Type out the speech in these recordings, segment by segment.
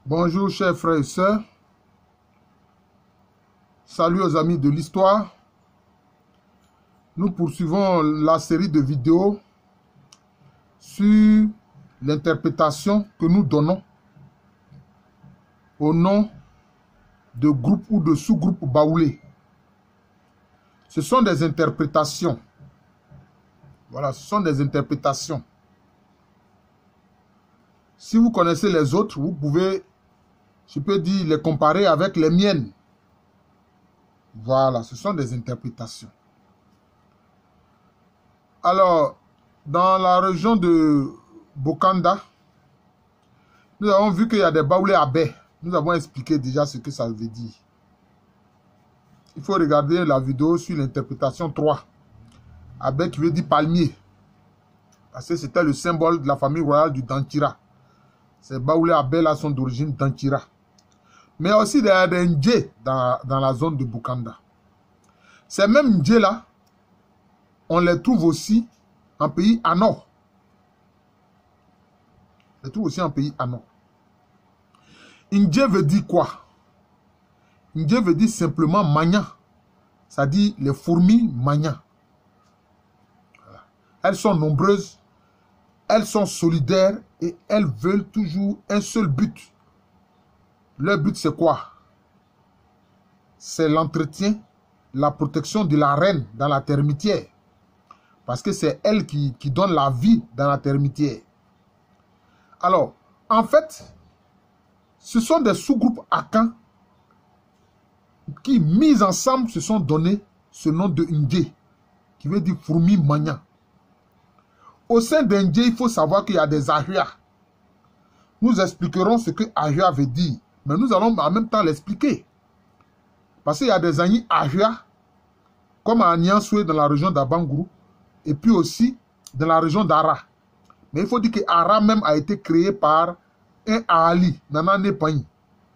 Bonjour chers frères et sœurs, salut aux amis de l'histoire. Nous poursuivons la série de vidéos sur l'interprétation que nous donnons au nom de groupes ou de sous-groupes baoulés. Ce sont des interprétations. Voilà, ce sont des interprétations. Si vous connaissez les autres, vous pouvez, je peux dire, les comparer avec les miennes. Voilà, ce sont des interprétations. Alors, dans la région de Bokanda, nous avons vu qu'il y a des baoulés à baie. Nous avons expliqué déjà ce que ça veut dire. Il faut regarder la vidéo sur l'interprétation 3. Abbé qui veut dire palmier. Parce que c'était le symbole de la famille royale du Dankira. Ces baoulés à baie là sont d'origine Dankira. Mais aussi des Ndjé dans la zone de Bokanda. Ces mêmes Ndjé là, on les trouve aussi en pays Anor. On les trouve aussi en pays Anor. Ndjé veut dire quoi? Ndjé veut dire simplement magna. C'est-à-dire les fourmis magna. Voilà. Elles sont nombreuses, elles sont solidaires et elles veulent toujours un seul but. Leur but c'est quoi? C'est l'entretien, la protection de la reine dans la termitière. Parce que c'est elle qui donne la vie dans la termitière. Alors, en fait, ce sont des sous-groupes Akan qui, mis ensemble, se sont donné ce nom de Ndjé, qui veut dire fourmi magna. Au sein d'Ndjé, il faut savoir qu'il y a des Ahua. Nous expliquerons ce que Ahua veut dire, mais nous allons en même temps l'expliquer. Parce qu'il y a des Agni Ahua, comme à Niansoué dans la région d'Abangourou, et puis aussi dans la région d'Ara. Mais il faut dire que Ara même a été créé par un Ali, Nana Nepani.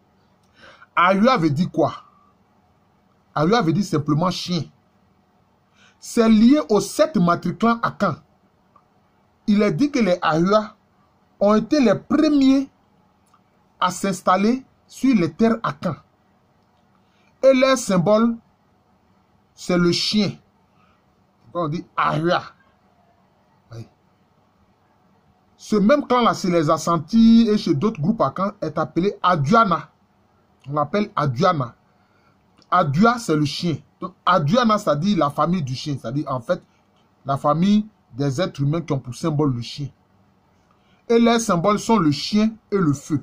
Ahua veut dire quoi? Ahua veut dire simplement chien. C'est lié aux 7 matriclans Akan. Il est dit que les Ahua ont été les premiers à s'installer sur les terres Akan. Et leur symbole, c'est le chien. On dit Ahua. Oui. Ce même clan-là, chez les Assantis et chez d'autres groupes Akan, est appelé Aduana. On l'appelle Aduana. Adua, c'est le chien. Donc, Aduana, c'est-à-dire la famille du chien. C'est-à-dire, en fait, la famille des êtres humains qui ont pour symbole le chien. Et leurs symboles sont le chien et le feu.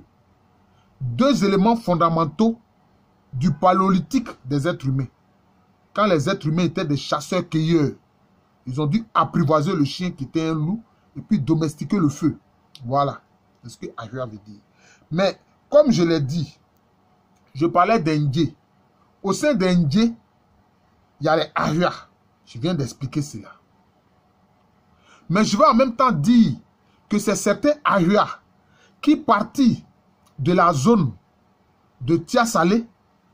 2 éléments fondamentaux du paléolithique des êtres humains. Quand les êtres humains étaient des chasseurs-cueilleurs, ils ont dû apprivoiser le chien qui était un loup et puis domestiquer le feu. Voilà. C'est ce que Ahua veut dire. Mais, comme je l'ai dit, je parlais d'Ndjé. Au sein d'Ndjé, il y a les Ahua. Je viens d'expliquer cela. Mais je vais en même temps dire que c'est certains Ahua qui, partis de la zone de Tiasalé,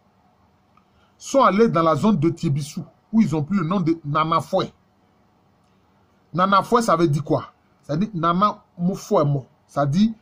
sont allés dans la zone de Tiébissou, où ils ont pris le nom de Nanafoué. Nanafoué, ça veut dire quoi? Ça veut dire Nana Moufouémo. Ça dit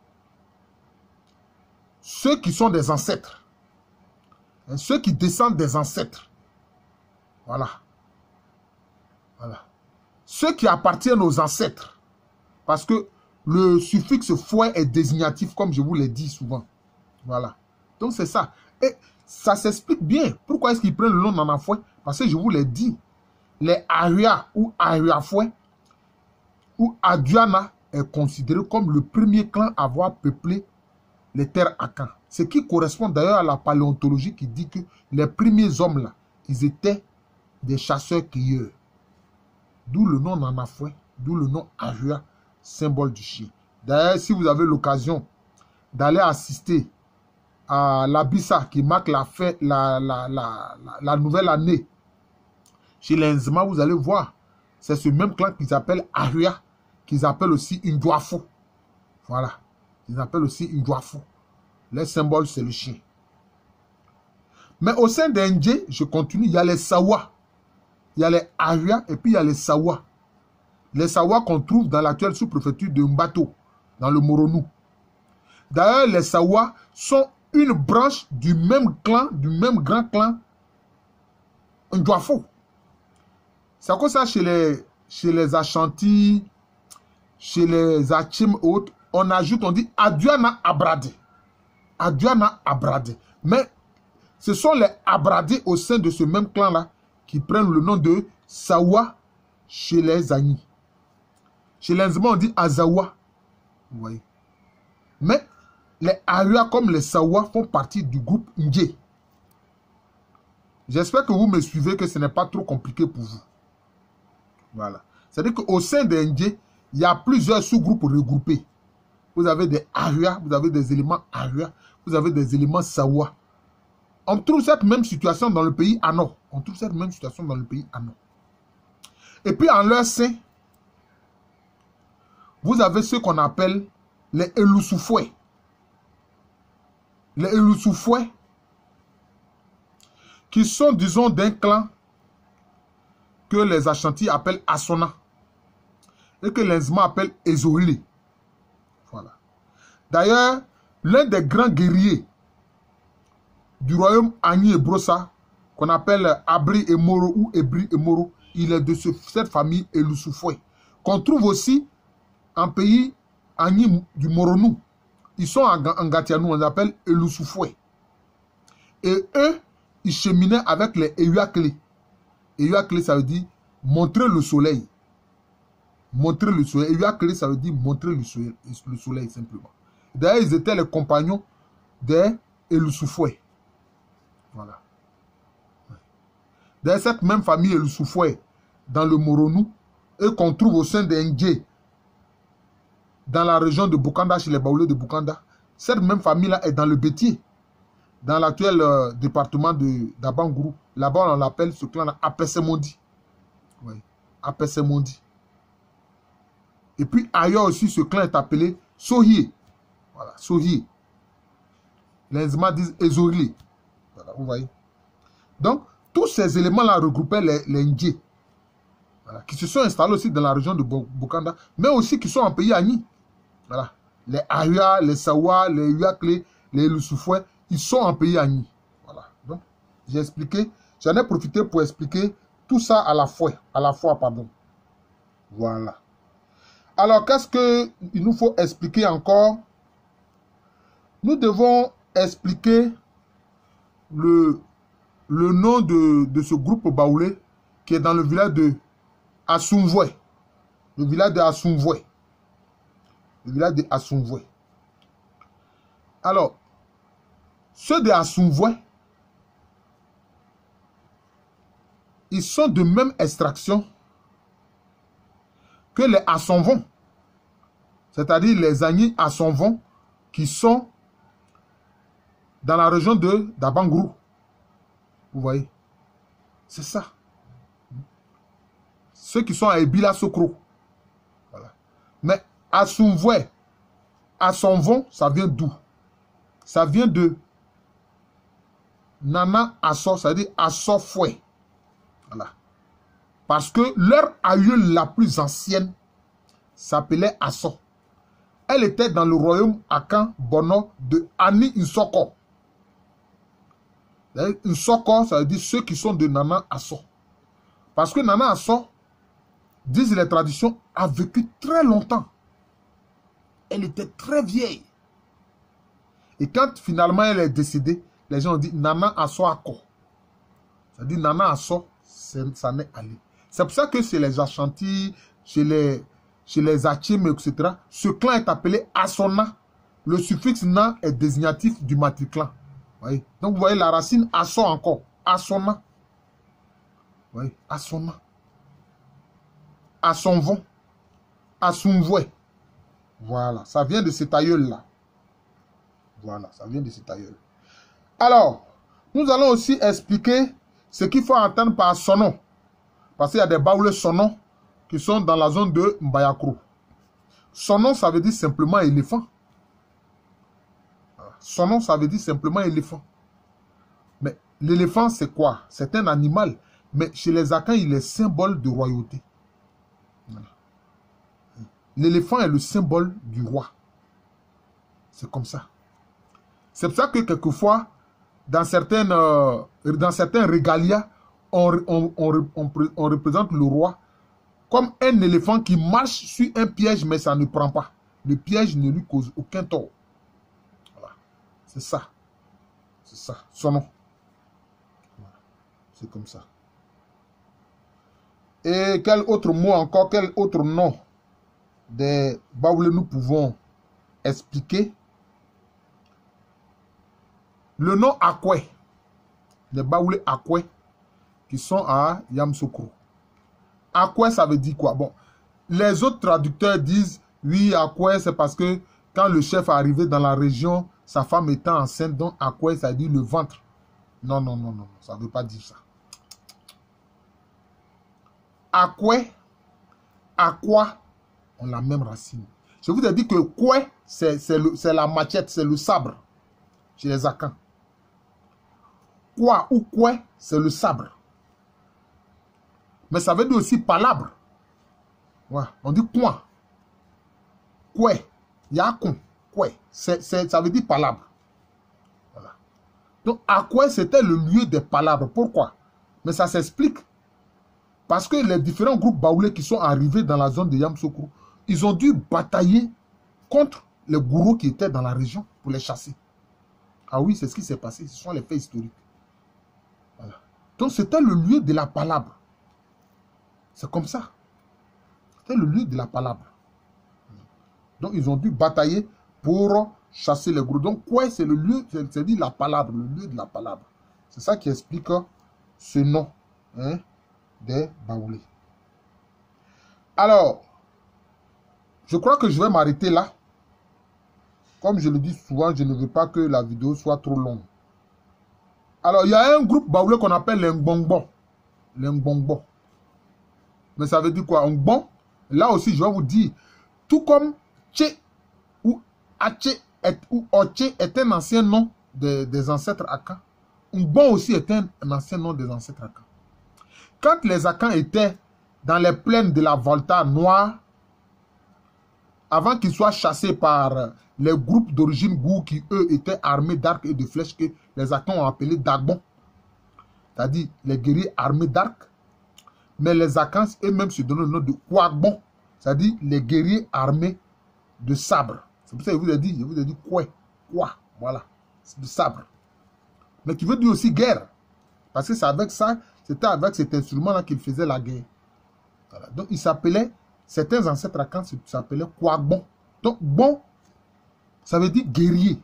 ceux qui sont des ancêtres. Ceux qui descendent des ancêtres. Voilà. Voilà. Ceux qui appartiennent aux ancêtres. Parce que le suffixe fouet est désignatif, comme je vous l'ai dit souvent. Voilà. Donc c'est ça. Et ça s'explique bien. Pourquoi est-ce qu'ils prennent le nom Nanafoué? Parce que je vous l'ai dit. Les Ahua ou Ahuafoué ou Aduana est considéré comme le premier clan à avoir peuplé les terres Akan. Ce qui correspond d'ailleurs à la paléontologie qui dit que les premiers hommes là, ils étaient des chasseurs-cueilleurs. D'où le nom Nanafoué, d'où le nom Ahua, symbole du chien. D'ailleurs, si vous avez l'occasion d'aller assister à l'Abissa qui marque la nouvelle année chez les Nzema, vous allez voir, c'est ce même clan qu'ils appellent Ahua, qu'ils appellent aussi Ndouafou. Voilà, ils appellent aussi Ndouafou. Le symbole, c'est le chien. Mais au sein d'Ndjé, je continue, il y a les Sawa. Il y a les Ahua et puis il y a les Sawa. Les Sawa qu'on trouve dans l'actuelle sous-préfecture de Mbato, dans le Moronou. D'ailleurs, les Sawa sont une branche du même clan, du même grand clan Ndwafo. C'est comme ça chez les Ashanti, chez les Achim autres, on ajoute, on dit Aduana Abrade. Aduana Abrade. Mais ce sont les Abradés au sein de ce même clan-là qui prennent le nom de Sawa chez les Agni. Chez les Nzima, on dit Azawa. Vous voyez. Mais les Arua comme les Sawa font partie du groupe Ndje. J'espère que vous me suivez, que ce n'est pas trop compliqué pour vous. Voilà. C'est-à-dire qu'au sein des Ndje, il y a plusieurs sous-groupes regroupés. Vous avez des Arua, vous avez des éléments Arua, vous avez des éléments Sawa. On trouve cette même situation dans le pays Ano. On trouve cette même situation dans le pays Ano. Et puis en leur sein, vous avez ce qu'on appelle les Elusufoué. Les Elusufoué, qui sont, disons, d'un clan que les Ashanti appellent Asona et que les Nzima appellent Ezohile. Voilà. D'ailleurs, l'un des grands guerriers du royaume Agni et Brossa, qu'on appelle Abri et Moro ou Ebri et Moro, il est de cette famille Elusufoué, qu'on trouve aussi en pays Agni du Moronou. Ils sont en Gatianou, on les appelle Elusufoué. Et eux, ils cheminaient avec les Eyuakle. Eyuakle, ça veut dire montrer le soleil. Montrer le soleil. Eyuakle, ça veut dire montrer le soleil simplement. D'ailleurs, ils étaient les compagnons des Elusufoué. Voilà. D'ailleurs, cette même famille Elusufoué, dans le Moronou, et qu'on trouve au sein des Ndje, dans la région de Bukanda, chez les Baoulés de Bukanda, cette même famille-là est dans le Bétier, dans l'actuel département d'Abangourou. Là-bas, on l'appelle ce clan-là Apesemondi. Oui, Apesemondi. Et puis ailleurs aussi, ce clan est appelé Sohié. Voilà, Sohié. Les Nzima disent Ezohile. Voilà, vous voyez. Donc, tous ces éléments-là regroupaient les Ndje, voilà, qui se sont installés aussi dans la région de Bukanda, mais aussi qui sont en pays Agni. Voilà. Les Arua, les Sawa, les Eyuakle, les Elusufoué, ils sont en pays Agni. Voilà. Donc, j'ai expliqué, j'en ai profité pour expliquer tout ça à la fois, pardon. Voilà. Alors, qu'est-ce qu'il nous faut expliquer encore? Nous devons expliquer le nom de ce groupe baoulé qui est dans le village de Assoumvoué. Le village de Assoumvoué. Le village de Assoumvoué. Alors, ceux de Assoumvoué, ils sont de même extraction que les Assonvons. C'est-à-dire les Agni Assonvons qui sont dans la région d'Abangourou. Vous voyez? C'est ça. Ceux qui sont à Ebila Sokro. Voilà. Mais Assoumvoué, Assonvon, ça vient d'où? Ça vient de Nana Asso, c'est-à-dire Assofoué. Voilà. Parce que leur aïeule la plus ancienne s'appelait Asso. Elle était dans le royaume Akan Bono de Ani Nsoko. Nsoko, ça veut dire ceux qui sont de Nana Asso. Parce que Nana Asso, disent les traditions, a vécu très longtemps. Elle était très vieille. Et quand finalement elle est décédée, les gens ont dit Nana Asso Ako. Ça dit Nana Asso, ça n'est allé. C'est pour ça que chez les Ashanti, chez les Achim, etc., ce clan est appelé Asona. Le suffixe na est désignatif du matriclan. Voyez? Donc vous voyez la racine Asso encore. Asona. Vous voyez? Asona. Assonvon. Assoumvoué. Voilà. Ça vient de cet aïeul-là. Voilà. Ça vient de cet aïeul. Alors, nous allons aussi expliquer ce qu'il faut entendre par sonon. Parce qu'il y a des baoulés sonons qui sont dans la zone de Mbayakro. Sonon, ça veut dire simplement éléphant. Sonon, ça veut dire simplement éléphant. Mais l'éléphant, c'est quoi? C'est un animal. Mais chez les Akans, il est symbole de royauté. Voilà. L'éléphant est le symbole du roi. C'est comme ça. C'est pour ça que quelquefois, dans certains régalias, on représente le roi comme un éléphant qui marche sur un piège, mais ça ne prend pas. Le piège ne lui cause aucun tort. Voilà. C'est ça. C'est ça. Son nom. Voilà. C'est comme ça. Et quel autre mot encore, quel autre nom des Baoulés nous pouvons expliquer? Le nom Akwe. Les Baoulés Akwe qui sont à Yamoussoukro. Akwe, ça veut dire quoi? Bon, les autres traducteurs disent, oui, Akwe, c'est parce que quand le chef est arrivé dans la région, sa femme était enceinte, donc Akwe, ça veut dire le ventre. Non, non, non, non, ça ne veut pas dire ça. Akwe, Akwa ont la même racine. Je vous ai dit que Kwe, c'est la machette, c'est le sabre chez les Akans. Kwa ou Kwe, c'est le sabre. Mais ça veut dire aussi palabre. Ouais, on dit quoi? Kwe, yakon, Kwe, ça veut dire palabre. Voilà. Donc, Akwe, c'était le lieu des palabres. Pourquoi? Mais ça s'explique. Parce que les différents groupes baoulés qui sont arrivés dans la zone de Yamoussoukro, ils ont dû batailler contre les gourous qui étaient dans la région pour les chasser. Ah oui, c'est ce qui s'est passé. Ce sont les faits historiques. Voilà. Donc, c'était le lieu de la palabre. C'est comme ça. C'était le lieu de la palabre. Donc, ils ont dû batailler pour chasser les gourous. Donc, quoi, c'est le lieu, c'est-à-dire la palabre, le lieu de la palabre. C'est ça qui explique ce nom, hein, des Baoulés. Alors, je crois que je vais m'arrêter là. Comme je le dis souvent, je ne veux pas que la vidéo soit trop longue. Alors, il y a un groupe Baoulé qu'on appelle les Ngbongbo. Les Ngbongbo. Mais ça veut dire quoi? Ngbon, là aussi, je vais vous dire, tout comme Tché ou Aché ou Oché est un ancien nom des ancêtres Akans, Ngbon aussi est un ancien nom des ancêtres Akans. Quand les Akans étaient dans les plaines de la Volta noire, avant qu'ils soient chassés par les groupes d'origine Gou qui, eux, étaient armés d'arcs et de flèches que les Akans ont appelés Dagbon, c'est-à-dire les guerriers armés d'arcs, mais les Akans eux-mêmes se donnent le nom de Kouagbon, c'est-à-dire les guerriers armés de sabre. C'est pour ça que je vous ai dit quoi, voilà, c'est du sabre. Mais qui veut dire aussi guerre, parce que c'est avec ça, c'était avec cet instrument-là qu'ils faisaient la guerre. Voilà. Donc, ils s'appelaient, certains ancêtres Akans s'appelaient Kouagbon. Donc, bon, ça veut dire guerrier.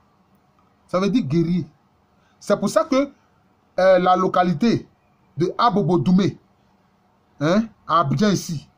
Ça veut dire guerrier. C'est pour ça que la localité de Abobo-Doumé, hein, à Abidjan ici.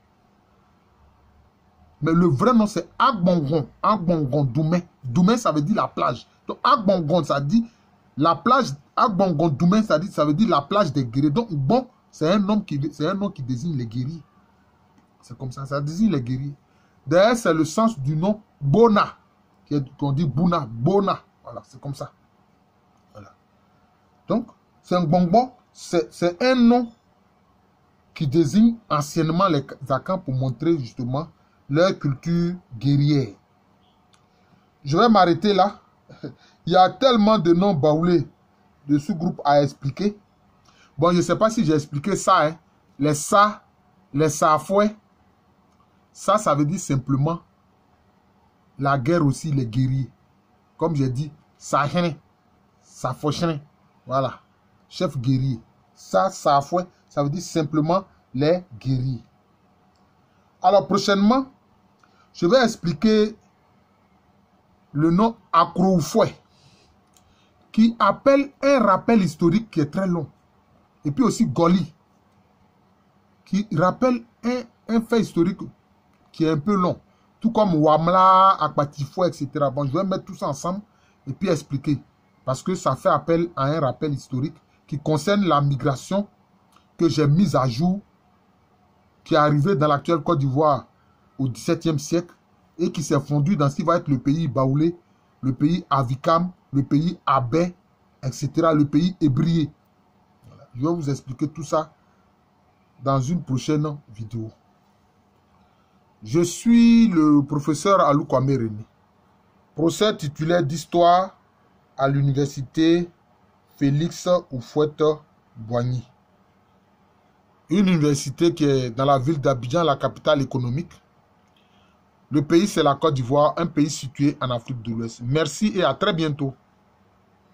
Mais le vrai nom, c'est Agbongon. Agbongon Doumé. Doumé, ça veut dire la plage. Donc, Agbongon, ça dit la plage. Agbongon Doumé, ça veut dire la plage des guerriers. Donc, bon, c'est un nom qui désigne les guerriers. C'est comme ça, ça désigne les guerriers. D'ailleurs, c'est le sens du nom Bona, qu'on dit Bouna, Bona. Voilà, c'est comme ça. Voilà. Donc, c'est un bonbon, c'est un nom qui désigne anciennement les Akans pour montrer justement leur culture guerrière. Je vais m'arrêter là. Il y a tellement de noms baoulés de ce groupe à expliquer. Bon, je ne sais pas si j'ai expliqué ça. Hein. Les Sa, les Safoué. Ça veut dire simplement la guerre aussi, les guerriers. Comme j'ai dit, Sahene, Safouchen. Voilà. Chef guerrier. Safoué, ça veut dire simplement les guerriers. Alors, prochainement, je vais expliquer le nom Akroufoué, qui appelle un rappel historique qui est très long. Et puis aussi Goli, qui rappelle un fait historique qui est un peu long. Tout comme Wamla, Akpatifoué, etc. Bon, je vais mettre tout ça ensemble et puis expliquer. Parce que ça fait appel à un rappel historique qui concerne la migration que j'ai mise à jour, qui est arrivée dans l'actuelle Côte d'Ivoire au XVIIe siècle et qui s'est fondue dans ce qui va être le pays baoulé, le pays Avikam, le pays Abé, etc., le pays Ébrié. Voilà. Je vais vous expliquer tout ça dans une prochaine vidéo. Je suis le professeur Alou Kwame René. Procès titulaire d'histoire à l'université Félix Houphouët-Boigny. Une université qui est dans la ville d'Abidjan, la capitale économique. Le pays, c'est la Côte d'Ivoire, un pays situé en Afrique de l'Ouest. Merci et à très bientôt.